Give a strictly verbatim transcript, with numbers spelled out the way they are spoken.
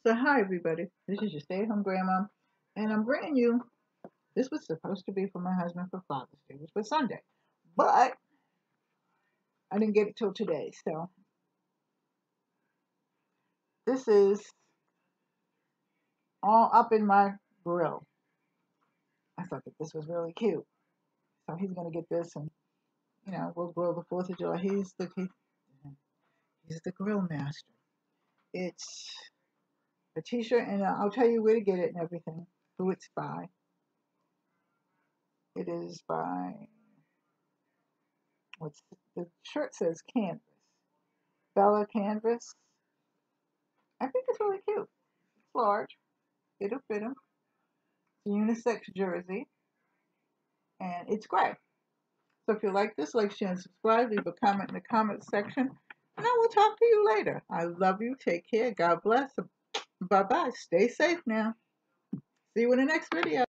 So hi everybody, this is your stay-at-home grandma, and I'm bringing you, this was supposed to be for my husband for Father's Day, which was Sunday, but I didn't get it till today, so this is all up in my grill. I thought that this was really cute, so he's going to get this, and you know, we'll grill the fourth of July. He's the, he, he's the grill master. It's a t-shirt, and I'll tell you where to get it and everything, who it's by. It is by, what's the shirt says Canvas. Bella Canvas. I think it's really cute. It's large. It'll fit him. It's a unisex jersey. And it's gray. So if you like this, like, share, and subscribe. Leave a comment in the comment section. And I will talk to you later. I love you. Take care. God bless. Bye-bye. Stay safe now. See you in the next video.